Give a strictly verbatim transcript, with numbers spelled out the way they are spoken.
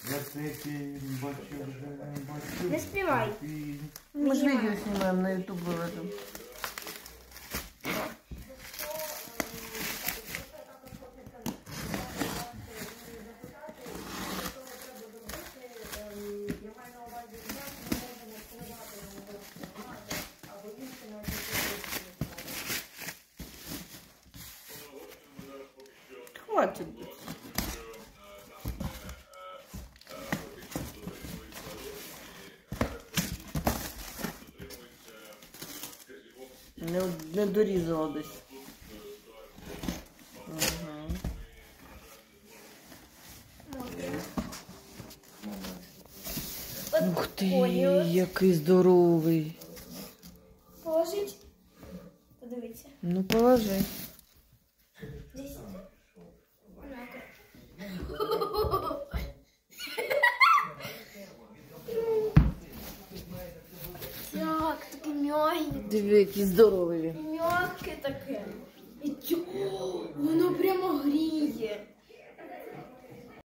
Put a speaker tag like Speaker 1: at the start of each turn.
Speaker 1: Я цей бачу вже, бачу.
Speaker 2: Не співай.
Speaker 3: Мы же видео снимаем на ютуб в этом. Хватит. Не, не дорізала десь. Ага. Ух ти, який здоровий.
Speaker 2: Положить? Подивіться.
Speaker 3: Ну, положи.
Speaker 2: Здесь. Так, такий м'ягенький.
Speaker 3: Диви, який здоровий він.
Speaker 2: М'яке таке. І чо? Воно прямо гріє.